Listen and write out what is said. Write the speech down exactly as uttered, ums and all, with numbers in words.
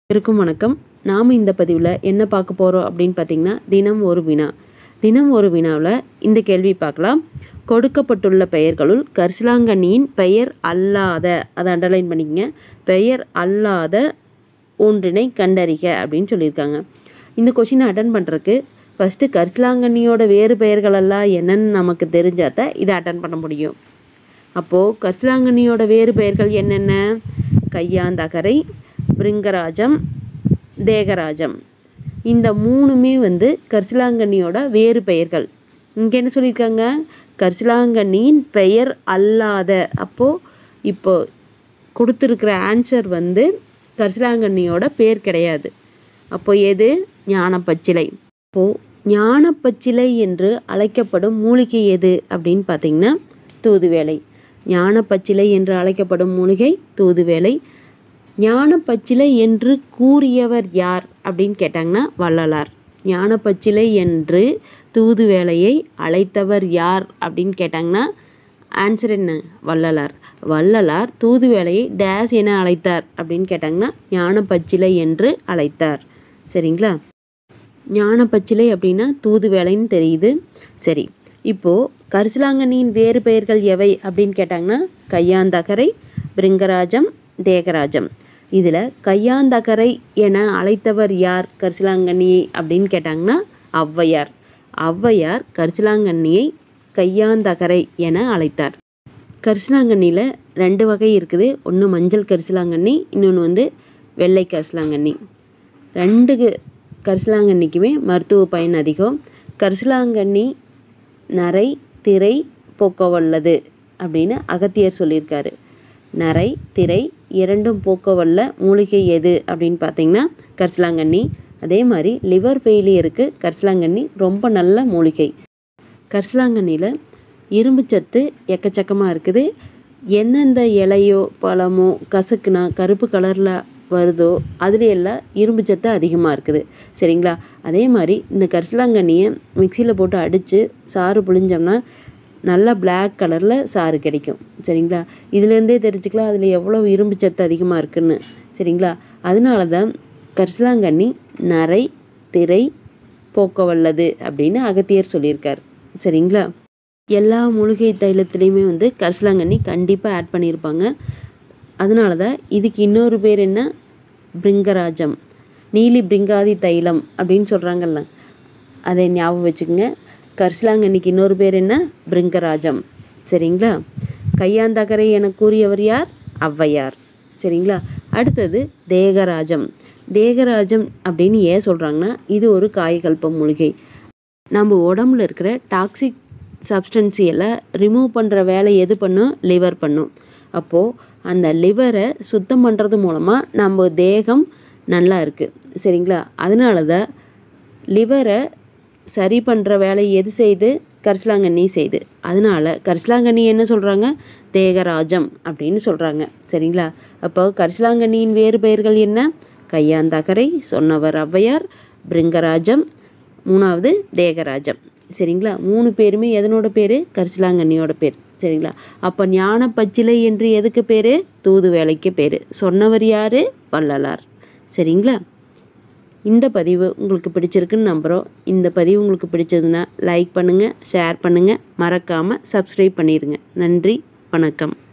இருக்கும் வணக்கம். நாம் இந்த பதிவில் என்ன பார்க்க போகிறோம் அப்படின்னு பார்த்தீங்கன்னா, தினம் ஒரு வினா. தினம் ஒரு வினாவில் இந்த கேள்வி பார்க்கலாம். கொடுக்கப்பட்டுள்ள பெயர்களுள் கரிசலாங்கண்ணியின் பெயர் அல்லாத, அதை அண்டர்லைன் பண்ணிக்கங்க, பெயர் அல்லாத ஒன்றினை கண்டறிக அப்படின்னு சொல்லியிருக்காங்க. இந்த கொஷினை அட்டன் பண்ணுறதுக்கு ஃபஸ்ட்டு கரிசலாங்கண்ணியோட வேறு பெயர்களெல்லாம் என்னன்னு நமக்கு தெரிஞ்சால் தான் இதை அட்டன் பண்ண முடியும். அப்போது கரிசலாங்கண்ணியோட வேறு பெயர்கள் என்னென்ன? கையாந்தகரை, பிருங்கராஜம், தேகராஜம். இந்த மூணுமே வந்து கரிசலாங்கண்ணியோட வேறு பெயர்கள். இங்கே என்ன சொல்லியிருக்காங்க? கரிசலாங்கண்ணியின் பெயர் அல்லாத. அப்போது இப்போ கொடுத்துருக்கிற ஆன்சர் வந்து கரிசலாங்கண்ணியோட பேர் கிடையாது. அப்போ எது? ஞானப்பச்சிலை. அப்போது ஞானப்பச்சிலை என்று அழைக்கப்படும் மூலிகை எது அப்படின்னு பார்த்தீங்கன்னா தூதுவேலை. ஞானப்பச்சிலை என்று அழைக்கப்படும் மூலிகை தூதுவேலை. ஞானப்பச்சிலை என்று கூறியவர் யார் அப்படின்னு கேட்டாங்கன்னா வள்ளலார். ஞானப்பச்சிலை என்று தூதுவேலையை அழைத்தவர் யார் அப்படின்னு கேட்டாங்கன்னா ஆன்சர் என்ன? வள்ளலார். வள்ளலார் தூதுவேலையை டேஸ் என அழைத்தார் அப்படின்னு கேட்டாங்கன்னா ஞானப்பச்சிலை என்று அழைத்தார். சரிங்களா? ஞானப்பச்சிலை அப்படின்னா தூதுவேலைன்னு தெரியுது. சரி, இப்போது கரிசலாங்கண்ணியின் வேறு பெயர்கள் எவை அப்படின்னு கேட்டாங்கன்னா கையாந்தகரை, பிருங்கராஜம், தேகராஜம். இதில் கையாந்தகரை என அழைத்தவர் யார் கரிசலாங்கண்ணியை அப்படின்னு கேட்டாங்கன்னா ஔவையார். ஔவையார் கரிசலாங்கண்ணியை கையாந்தகரை என அழைத்தார். கரிசலாங்கண்ணியில் ரெண்டு வகை இருக்குது. ஒன்று மஞ்சள் கரிசலாங்கண்ணி, இன்னொன்று வந்து வெள்ளை கரிசலாங்கண்ணி. ரெண்டு கரிசலாங்கண்ணிக்குமே மருத்துவ பயன் அதிகம். கரிசலாங்கண்ணி நரை, திரை போக்க வல்லது அப்படின்னு அகத்தியர் சொல்லியிருக்காரு. நரை, திரை இரண்டும் போக்க வல்ல மூலிகை எது அப்படின்னு பார்த்தீங்கன்னா கரிசலாங்கண்ணி. அதே மாதிரி லிவர் ஃபெயிலியருக்கு கரிசலாங்கண்ணி ரொம்ப நல்ல மூலிகை. கரிசலாங்கண்ணியில் இரும்பு சத்து எக்கச்சக்கமாக இருக்குது. எந்தெந்த இலையோ பழமோ கசக்குனா கருப்பு கலரில் வருதோ அதுல எல்லாம் இரும்பு சத்து அதிகமாக இருக்குது. சரிங்களா? அதே மாதிரி இந்த கரிசலாங்கண்ணியை மிக்சியில் போட்டு அடித்து சாறு புழிஞ்சோம்னா நல்லா பிளாக் கலரில் சாறு கிடைக்கும். சரிங்களா? இதுலேருந்தே தெரிஞ்சுக்கலாம் அதில் எவ்வளோ இரும்பு சத்து அதிகமாக இருக்குன்னு. சரிங்களா? அதனால தான் கரிசலாங்கண்ணி நரை, திரை போக்க வல்லது அப்படின்னு அகத்தியர் சொல்லியிருக்கார். சரிங்களா? எல்லா மூலிகை தைலத்துலேயுமே வந்து கரிசலாங்கண்ணி கண்டிப்பாக ஆட் பண்ணியிருப்பாங்க. அதனால தான் இதுக்கு இன்னொரு பேர் என்ன? பிருங்கராஜம், நீலி பிருங்காதி தைலம் அப்படின்னு சொல்கிறாங்கல்ல, அதை ஞாபகம் வச்சுக்கோங்க. கரிசலாங்கண்ணிக்கு இன்னொரு பேர் என்ன? பிருங்கராஜம். சரிங்களா? கையாந்தகரை என கூறியவர் யார்? ஔவையார். சரிங்களா? அடுத்தது தேகராஜம். தேகராஜம் அப்படின்னு ஏன் சொல்கிறாங்கன்னா இது ஒரு காயகல்ப மூலிகை. நம்ம உடம்புல இருக்கிற டாக்ஸிக் சப்ஸ்டன்சி எல்லாம் ரிமூவ் பண்ணுற வேலை எது பண்ணும்? லிவர் பண்ணும். அப்போது அந்த லிவரை சுத்தம் பண்ணுறது மூலமாக நம்ம தேகம் நல்லா இருக்குது. சரிங்களா? அதனால தான் லிவரை சரி பண்ணுற வேலை எது செய்து? கரிசலாங்கண்ணி செய்து. அதனால கரிசலாங்கண்ணி என்ன சொல்கிறாங்க? தேகராஜம் அப்படின்னு சொல்கிறாங்க. சரிங்களா? அப்போ கரிசலாங்கண்ணியின் வேறு பெயர்கள் என்ன? கையாந்தகரை சொன்னவர் ஔவையார், பிருங்கராஜம், மூணாவது தேகராஜம். சரிங்களா? மூணு பேருமே எதனோட பேர்? கரிசலாங்கண்ணியோட பேர். சரிங்களா? அப்போ ஞானப்பச்சிலை என்று எதுக்கு பேர்? தூதுவேலைக்கு பேர். சொன்னவர் யார்? வள்ளலார். சரிங்களா? இந்த பதிவு உங்களுக்கு பிடிச்சிருக்குன்னு நம்புகிறோம். இந்த பதிவு உங்களுக்கு பிடிச்சதுன்னா லைக் பண்ணுங்கள், ஷேர் பண்ணுங்கள், மறக்காமல் சப்ஸ்கிரைப் பண்ணிடுங்க. நன்றி, வணக்கம்.